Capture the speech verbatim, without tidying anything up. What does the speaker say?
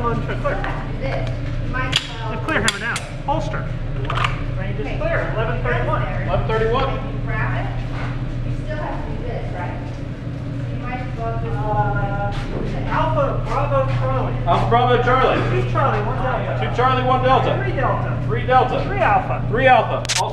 one to clear. This. Might well. The clear hammer down. Holster. Range is clear. eleven thirty-one. eleven thirty-one. If you grab it, you still have to do this, right? You might as well just Uh, Alpha Bravo Charlie. Alpha Bravo Charlie. Two Charlie, one Delta. Two Charlie, one Delta. Three Delta. Three Delta. Three Alpha. Three Alpha.